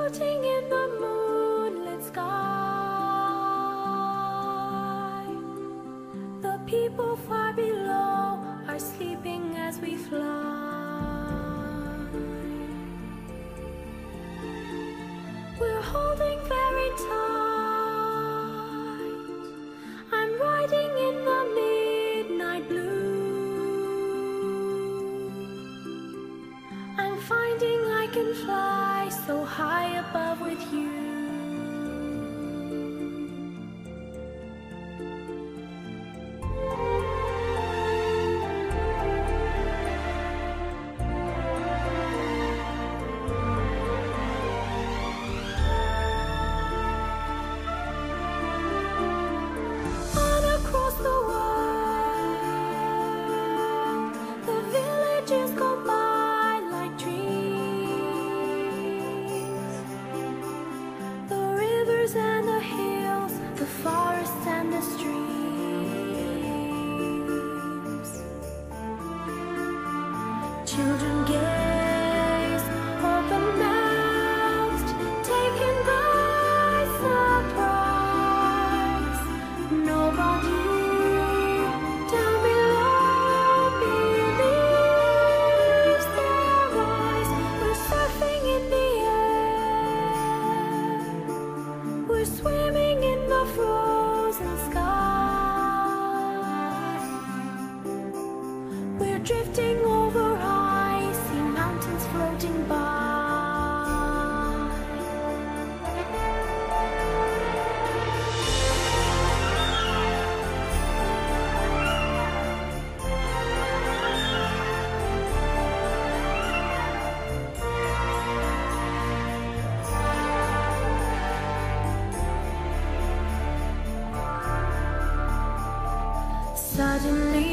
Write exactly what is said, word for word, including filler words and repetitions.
floating in the moonlit sky. The people far below are sleeping as we fly. We're holding very tight. I'm riding in the midnight blue. I'm finding I can fly so high above with you. On across the world, the villages go by like dreams. The rivers and the hills, the forests and the streams. Children gaze, open-mouthed, taken by surprise. Nobody down below believes their eyes. We're surfing in the air. We're swimming in the frozen sky. We're drifting over icy mountains floating by. Suddenly